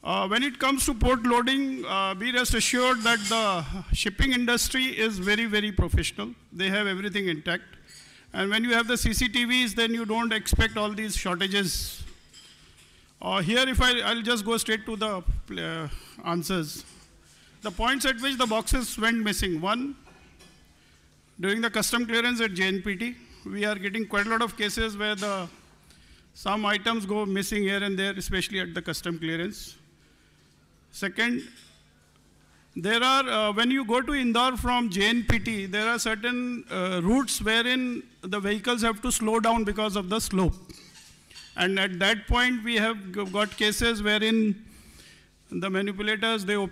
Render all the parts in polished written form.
When it comes to port loading, be rest assured that the shipping industry is very, very professional. They have everything intact. And when you have the CCTVs, then you don't expect all these shortages. Here, if I'll just go straight to the answers. The points at which the boxes went missing. One, during the custom clearance at JNPT, we are getting quite a lot of cases where some items go missing here and there, especially at the custom clearance. Second, there are, when you go to Indore from JNPT, there are certain routes wherein the vehicles have to slow down because of the slope. And at that point, we have got cases wherein the manipulators, they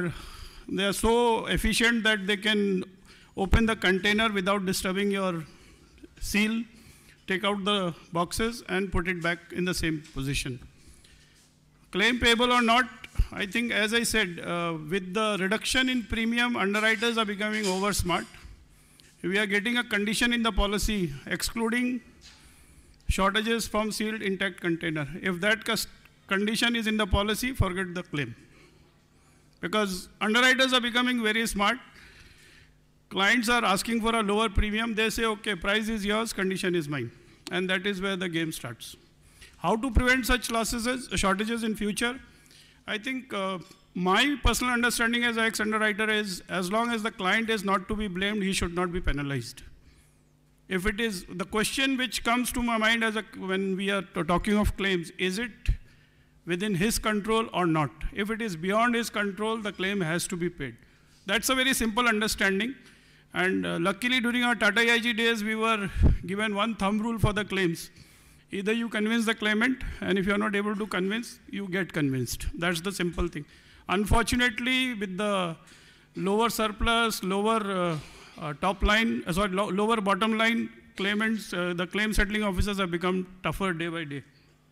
are so efficient that they can open the container without disturbing your seal, take out the boxes and put it back in the same position. Claim payable or not, I think as I said, with the reduction in premium, underwriters are becoming over smart. We are getting a condition in the policy excluding shortages from sealed intact container. If that condition is in the policy, forget the claim. Because underwriters are becoming very smart. Clients are asking for a lower premium. They say, okay, price is yours, condition is mine. And that is where the game starts. How to prevent such shortages in future? I think my personal understanding as an ex-underwriter is, as long as the client is not to be blamed, he should not be penalized. If it is, the question which comes to my mind when we are talking of claims, is it within his control or not? If it is beyond his control, the claim has to be paid. That's a very simple understanding. And luckily, during our Tata AIG days, we were given one thumb rule for the claims. Either you convince the claimant, and if you are not able to convince, you get convinced. That's the simple thing. Unfortunately, with the lower surplus, lower lower bottom line claimants, the claim settling officers have become tougher day by day.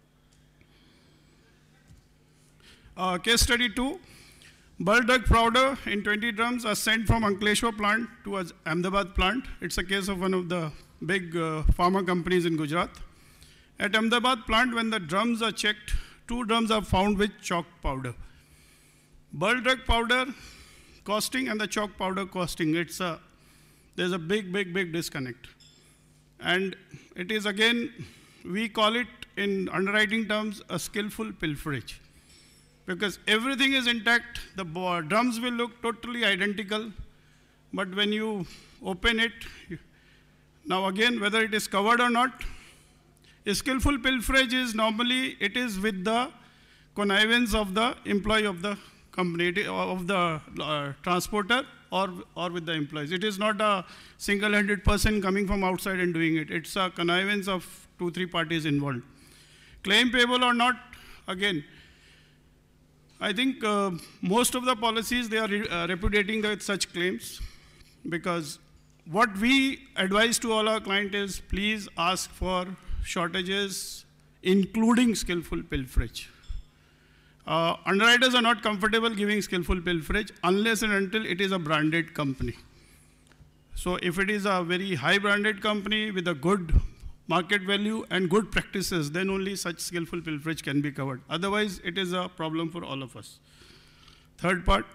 Case study 2. Bulk drug powder in 20 drums are sent from Ankleshwar plant to Ahmedabad plant. It's a case of one of the big pharma companies in Gujarat. At Ahmedabad plant, when the drums are checked, 2 drums are found with chalk powder. Bulk drug powder costing and the chalk powder costing, there's a big disconnect. And it is again, we call it in underwriting terms, a skillful pilferage. Because everything is intact, the drums will look totally identical, but when you open it, now again, whether it is covered or not, a skillful pilferage is normally, it is with the connivance of the employee of the company, of the transporter or with the employees. It is not a single-handed person coming from outside and doing it. It's a connivance of 2-3 parties involved. Claim payable or not, again, I think most of the policies, they are repudiating such claims, because what we advise to all our clients is please ask for shortages, including skillful pilferage. Underwriters are not comfortable giving skillful pilferage unless and until it is a branded company. So if it is a very high branded company with a good market value and good practices, then only such skillful pilferage can be covered. Otherwise, it is a problem for all of us. Third part.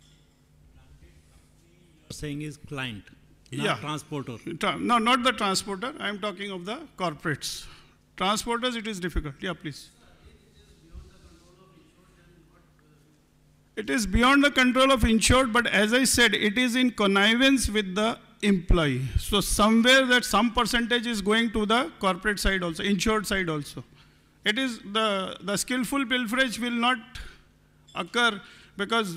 You're saying is client, not transporter. No, not the transporter. I am talking of the corporates. Transporters, it is difficult. Yeah, please. It is beyond the control of insured, but as I said, it is in connivance with the employee. So somewhere that some percentage is going to the corporate side also, insured side also. It is the skillful pilferage will not occur because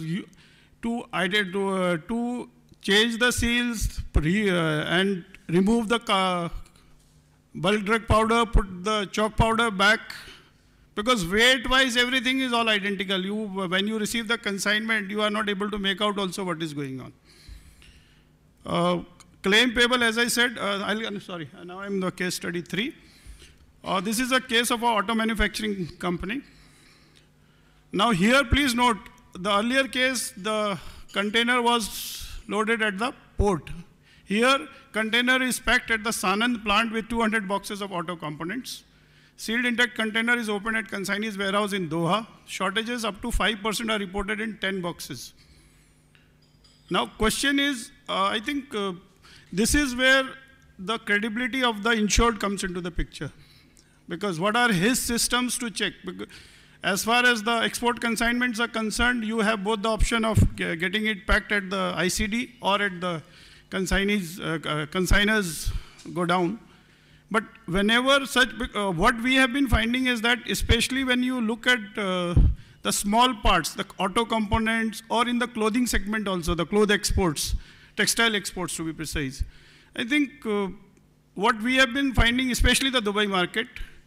to change the seals and remove the bulk drug powder, put the chalk powder back, because weight-wise everything is all identical. When you receive the consignment, you are not able to make out also what is going on. Claim payable, as I said, now I'm in the case study 3. This is a case of an auto manufacturing company. Now here, please note, the earlier case, the container was loaded at the port. Here, container is packed at the Sanand plant with 200 boxes of auto components. Sealed intact container is opened at consignee's warehouse in Doha. Shortages up to 5% are reported in 10 boxes. Now, question is, I think this is where the credibility of the insured comes into the picture. Because what are his systems to check? Because as far as the export consignments are concerned, you have both the option of getting it packed at the ICD or at the consignors go down. But whenever such, what we have been finding is that especially when you look at the small parts, the auto components, or in the clothing segment also, the cloth exports, textile exports to be precise. I think what we have been finding, especially the Dubai market,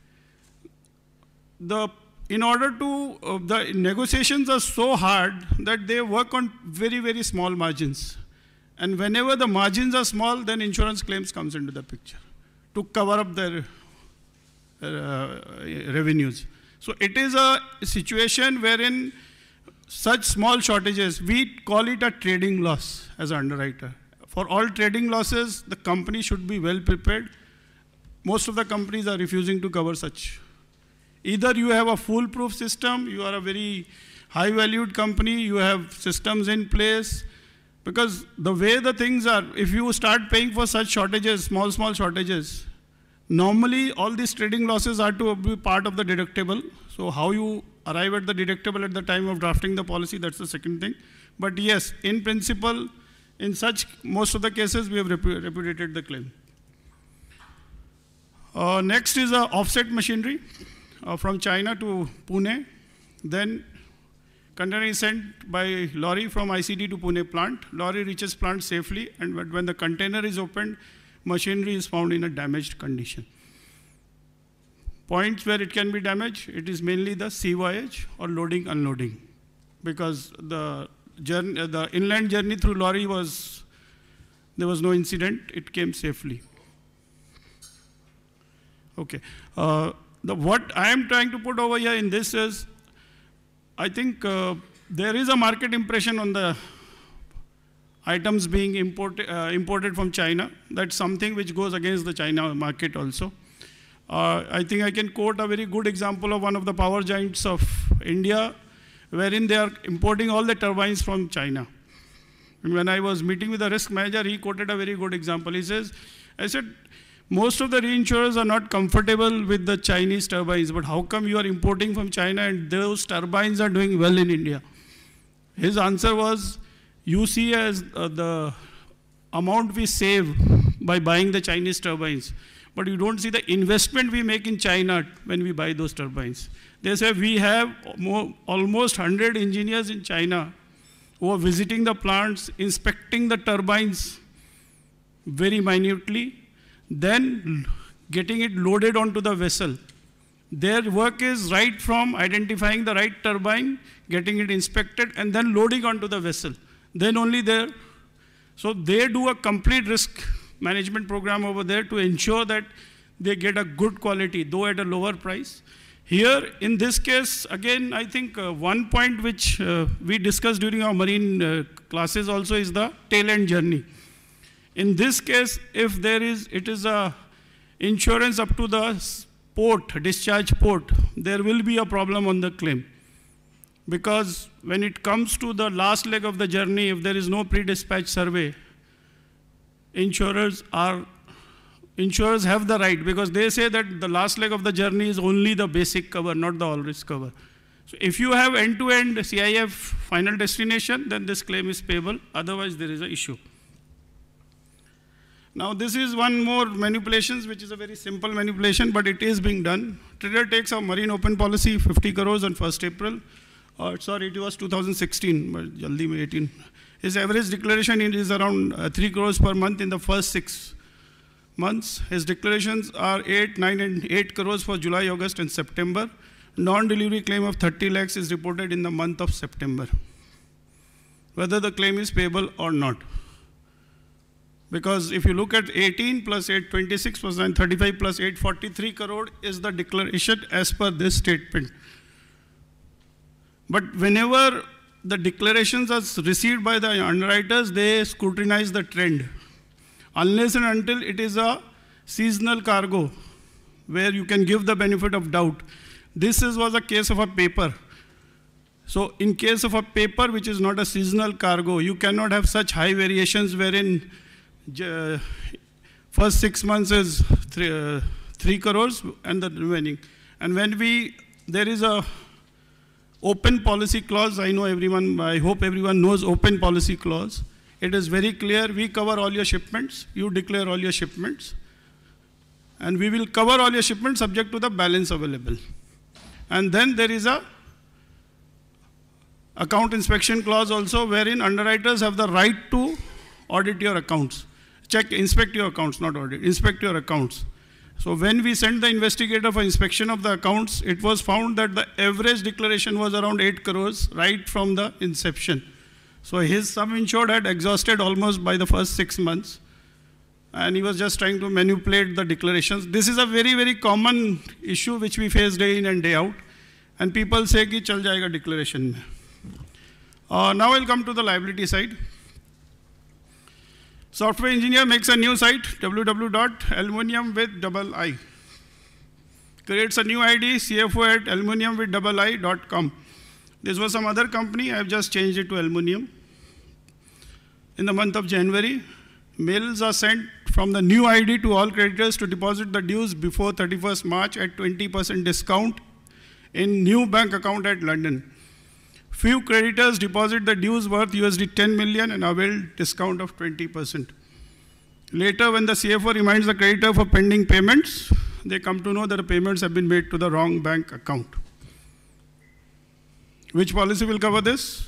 in order to, the negotiations are so hard that they work on very, very small margins. And whenever the margins are small, then insurance claims comes into the picture to cover up their revenues. So it is a situation wherein such small shortages, we call it a trading loss as an underwriter. For all trading losses, the company should be well prepared. Most of the companies are refusing to cover such. Either you have a foolproof system, you are a very high valued company, you have systems in place, because the way the things are, if you start paying for such shortages, small shortages, normally all these trading losses are to be part of the deductible. So how you arrive at the deductible at the time of drafting the policy, that's the second thing. But yes, in principle, in such most of the cases, we have repudiated the claim. Next is offset machinery from China to Pune. Then container is sent by lorry from ICD to Pune plant. Lorry reaches plant safely, and when the container is opened, machinery is found in a damaged condition. Points where it can be damaged, it is mainly the sea voyage or loading, unloading. Because the inland journey through lorry there was no incident, it came safely. Okay. What I am trying to put over here in this is, I think there is a market impression on the items being imported from China. That's something which goes against the China market also. I think I can quote a very good example of one of the power giants of India, wherein they are importing all the turbines from China. And when I was meeting with the risk manager, he quoted a very good example. He says, I said, most of the reinsurers are not comfortable with the Chinese turbines, but how come you are importing from China and those turbines are doing well in India? His answer was, you see as the amount we save by buying the Chinese turbines, but you don't see the investment we make in China when we buy those turbines. They say we have almost 100 engineers in China who are visiting the plants, inspecting the turbines very minutely, then getting it loaded onto the vessel. Their work is right from identifying the right turbine, getting it inspected, and then loading onto the vessel. Then only there. So they do a complete risk management program over there to ensure that they get a good quality, though at a lower price. Here, in this case, again, I think one point which we discussed during our marine classes also is the tail end journey. In this case, if it is a insurance up to the port, discharge port, there will be a problem on the claim. Because when it comes to the last leg of the journey, if there is no pre-dispatch survey, insurers have the right, because they say that the last leg of the journey is only the basic cover, not the all risk cover. So if you have end-to-end CIF final destination, then this claim is payable, otherwise there is an issue. Now this is one more manipulations, which is a very simple manipulation, but it is being done. Trader takes a marine open policy, 50 crores on 1st April. Sorry, it was 2016, but jaldi mein 18. His average declaration is around 3 crores per month in the first 6 months. His declarations are 8, 9, and 8 crores for July, August, and September. Non-delivery claim of 30 lakhs is reported in the month of September, whether the claim is payable or not. Because if you look at 18 plus 826 plus 935 plus 843 crore is the declaration as per this statement. But whenever the declarations are received by the underwriters, they scrutinize the trend. Unless and until it is a seasonal cargo, where you can give the benefit of doubt. This was a case of a paper. So in case of a paper which is not a seasonal cargo, you cannot have such high variations wherein first 6 months is 3 crores and the remaining. And when there is a open policy clause, I hope everyone knows open policy clause. It is very clear, we cover all your shipments, you declare all your shipments, and we will cover all your shipments subject to the balance available. And then there is a account inspection clause also, wherein underwriters have the right to audit your accounts. Inspect your accounts, not audit, inspect your accounts. So when we sent the investigator for inspection of the accounts, it was found that the average declaration was around 8 crores right from the inception. So his sum insured had exhausted almost by the first 6 months, and he was just trying to manipulate the declarations. This is a very, very common issue which we face day in and day out, and people say ki chal jayega declaration mein. Now I'll come to the liability side. Software engineer makes a new site, www.aluminiumwith.i. Creates a new ID, cfo@aluminiumwith.com. This was some other company, I've just changed it to Aluminium. In the month of January, mails are sent from the new ID to all creditors to deposit the dues before 31st March at 20% discount in new bank account at London. Few creditors deposit the dues worth $10 million and avail discount of 20%. Later, when the CFO reminds the creditor for pending payments, they come to know that the payments have been made to the wrong bank account. Which policy will cover this?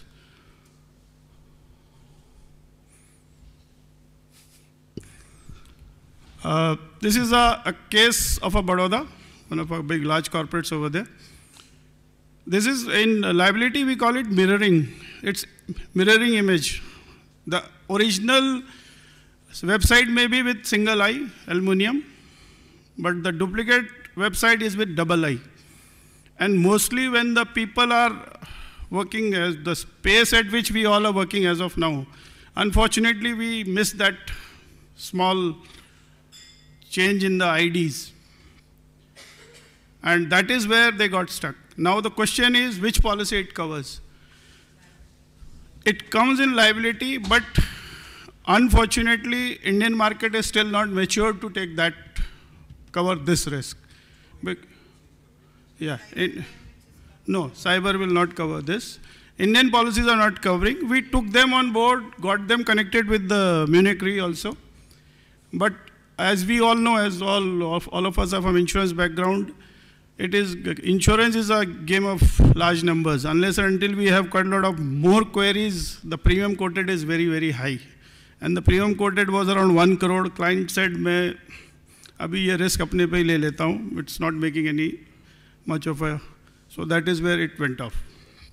This is a case of a Baroda, one of our big large corporates over there. This is in liability, we call it mirroring. It's mirroring image. The original website may be with single I, Aluminium, but the duplicate website is with double I. And mostly when the people are working as the space at which we all are working as of now, unfortunately we missed that small change in the IDs. And that is where they got stuck. Now the question is which policy it covers. It comes in liability, but unfortunately Indian market is still not matured to take that, cover this risk. No, cyber will not cover this. Indian policies are not covering. We took them on board, got them connected with the Munich Re also. But as we all know, as all of us are from insurance background, insurance is a game of large numbers. Unless and until we have quite a lot of more queries, the premium quoted is very, very high. And the premium quoted was around 1 crore. Client said, "मैं अभी ये risk अपने पे ही ले लेता हूँ." It's not making any much of a, so that is where it went off.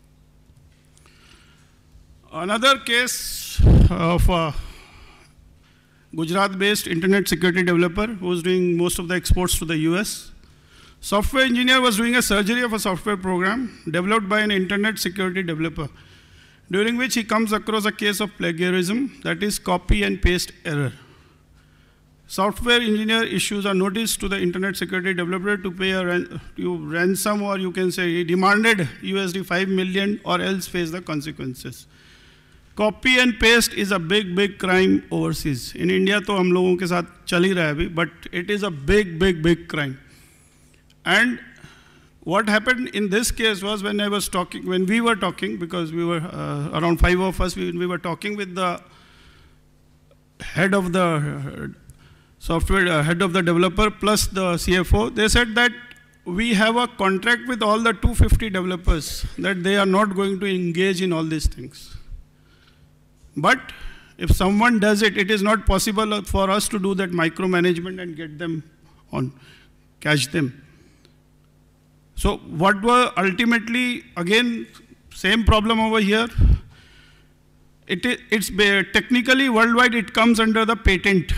Another case of a Gujarat-based internet security developer who was doing most of the exports to the US. Software engineer was doing a surgery of a software program developed by an internet security developer, during which he comes across a case of plagiarism, that is copy and paste error. Software engineer issues a notice to the internet security developer to pay a ransom, or you can say he demanded $5 million or else face the consequences. Copy and paste is a big, big crime overseas. In India, तो हम लोगों के साथ चल ही रहा है अभी, but it is a big, big, big crime. And what happened in this case was when we were talking, because we were around 5 of us, we were talking with the head of the software, head of the developer plus the CFO. They said that we have a contract with all the 250 developers that they are not going to engage in all these things. But if someone does it, it is not possible for us to do that micromanagement and get them on, catch them. So what were ultimately, again, same problem over here. It's technically worldwide, it comes under the patent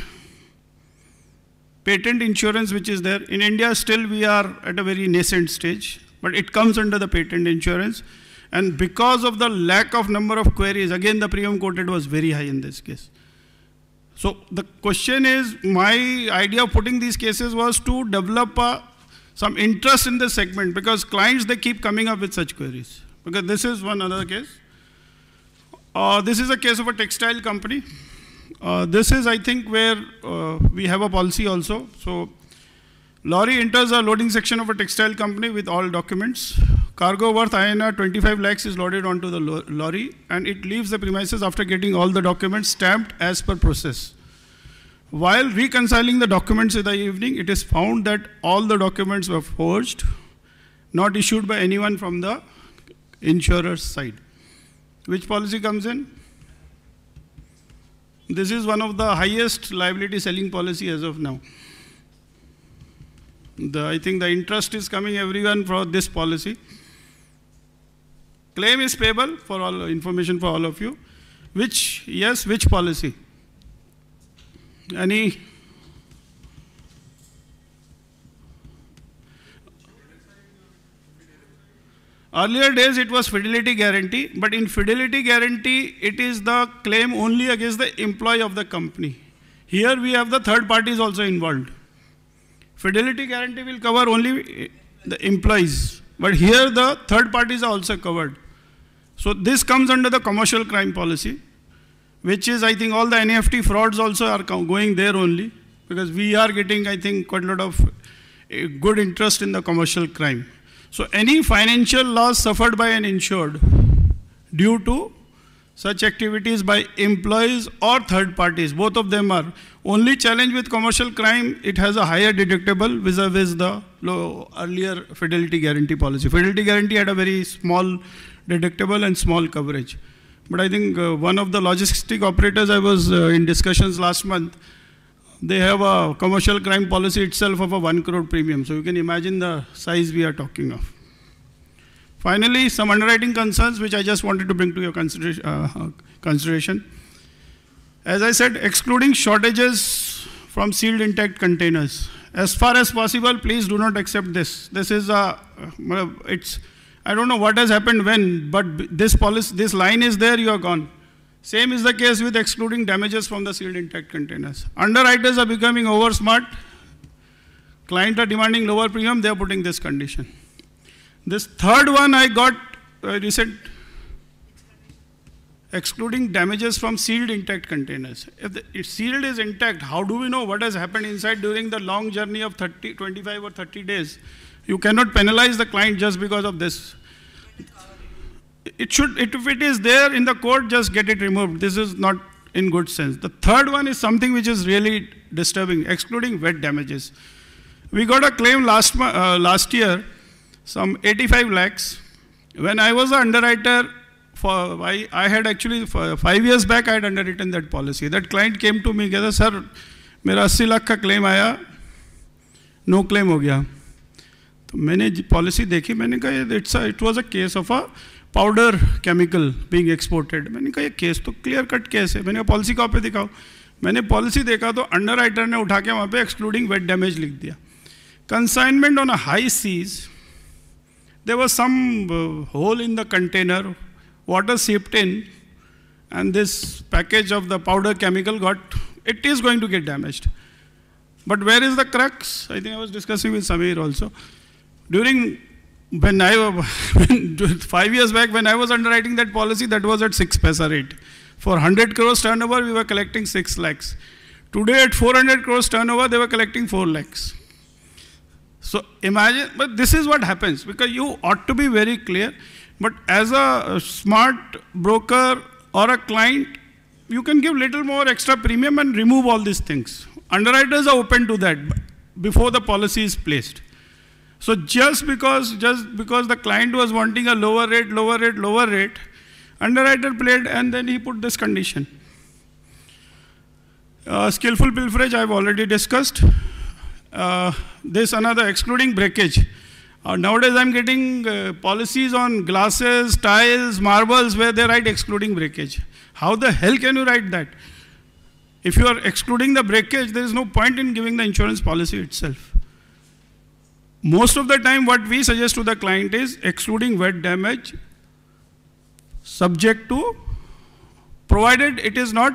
insurance which is there. In India, still we are at a very nascent stage, but it comes under the patent insurance. And because of the lack of number of queries, again, the premium quoted was very high in this case. So the question is, my idea of putting these cases was to develop a some interest in this segment, because clients, they keep coming up with such queries. Because this is one another case. This is a case of a textile company. This is, I think, where we have a policy also. So, lorry enters a loading section of a textile company with all documents. Cargo worth INR 25 lakhs is loaded onto the lorry, and it leaves the premises after getting all the documents stamped as per process. While reconciling the documents in the evening, it is found that all the documents were forged, not issued by anyone from the insurer's side. Which policy comes in? This is one of the highest liability selling policy as of now. I think the interest is coming everyone for this policy. Claim is payable, for all information for all of you. Which policy? Any? Earlier days it was fidelity guarantee, but in fidelity guarantee it is the claim only against the employee of the company. Here we have the third parties also involved. Fidelity guarantee will cover only the employees, but here the third parties are also covered. So this comes under the commercial crime policy, which is, I think, all the NEFT frauds also are going there only, because we are getting, I think, quite a lot of good interest in the commercial crime. So any financial loss suffered by an insured due to such activities by employees or third parties, both of them are. Only challenge with commercial crime, it has a higher deductible vis-a-vis the earlier fidelity guarantee policy. Fidelity guarantee had a very small deductible and small coverage. But I think one of the logistic operators, I was in discussions last month, they have a commercial crime policy itself of a 1 crore premium. So you can imagine the size we are talking of. Finally, some underwriting concerns which I just wanted to bring to your consideration. As I said, excluding shortages from sealed intact containers. As far as possible, please do not accept this. This is I don't know what has happened when, but this line is there, you are gone. Same is the case with excluding damages from the sealed intact containers. Underwriters are becoming over smart. Clients are demanding lower premium, they are putting this condition. This third one I got recent, excluding damages from sealed intact containers. If sealed is intact, how do we know what has happened inside during the long journey of 25 or 30 days? You cannot penalize the client just because of this. If it is there in the code, just get it removed. This is not in good sense. The third one is something which is really disturbing, excluding wet damages. We got a claim last year, some 85 lakhs. When I was an underwriter, I had actually, 5 years back, I had underwritten that policy. That client came to me, कहता sir, मेरा 80 लाख का claim आया, no claim हो गया. तो मैंने policy देखी, मैंने कहा it was a case of a powder chemical being exported. मैंने कहा ये केस तो clear cut case है. मैंने कहा policy कहाँ पे दिखाओ. मैंने policy देखा तो underwriter ने उठा के वहाँ पे excluding wet damage लिख दिया. Consignment on a high seas, there was some hole in the container, water seeped in, and this package of the powder chemical it is going to get damaged. But where is the crux? I think I was discussing with Samir also. When 5 years back, when I was underwriting that policy, that was at 6 paisa rate. For 100 crores turnover, we were collecting 6 lakhs. Today at 400 crores turnover, they were collecting 4 lakhs. So imagine, but this is what happens, because you ought to be very clear. But as a smart broker or a client, you can give little more extra premium and remove all these things. Underwriters are open to that before the policy is placed. So just because the client was wanting a lower rate, underwriter played and then he put this condition. Skillful pilferage, I have already discussed. This another, excluding breakage. Nowadays I'm getting policies on glasses, tiles, marbles where they write excluding breakage. How the hell can you write that? If you are excluding the breakage, there is no point in giving the insurance policy itself. Most of the time what we suggest to the client is excluding wet damage, subject to, provided it is not,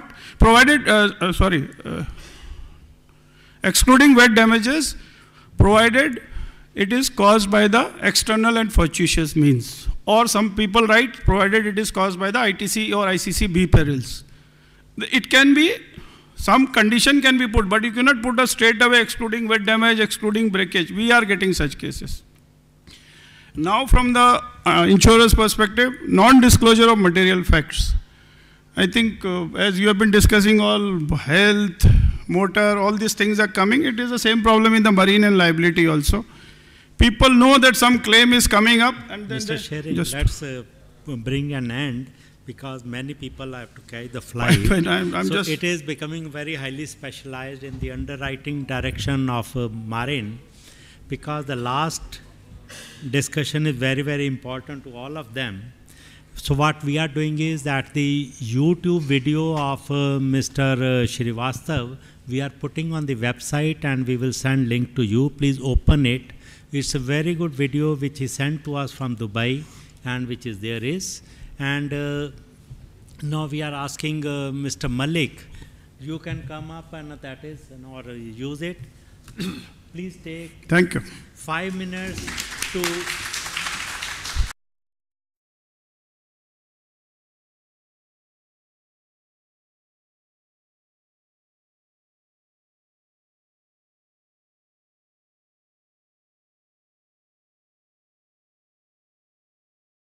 excluding wet damages, provided it is caused by the external and fortuitous means. Or some people write, provided it is caused by the ITC or ICC-B perils. It can be, some condition can be put, but you cannot put a straight away excluding wet damage, excluding breakage. We are getting such cases. Now from the insurer's perspective, non-disclosure of material facts. I think as you have been discussing all health, motor, all these things are coming. It is the same problem in the marine and liability also. People know that some claim is coming up, and then Mr. Tshering, let's bring an end, because many people have to carry the flight. So it is becoming very highly specialized in the underwriting direction of marine, because the last discussion is very, very important to all of them. So what we are doing is that the YouTube video of Mr. Srivastav, we are putting on the website, and we will send link to you. Please open it. It's a very good video which he sent to us from Dubai, and which is there is. And now we are asking Mr. Malik, you can come up and that is, or use it. Please take 5 minutes to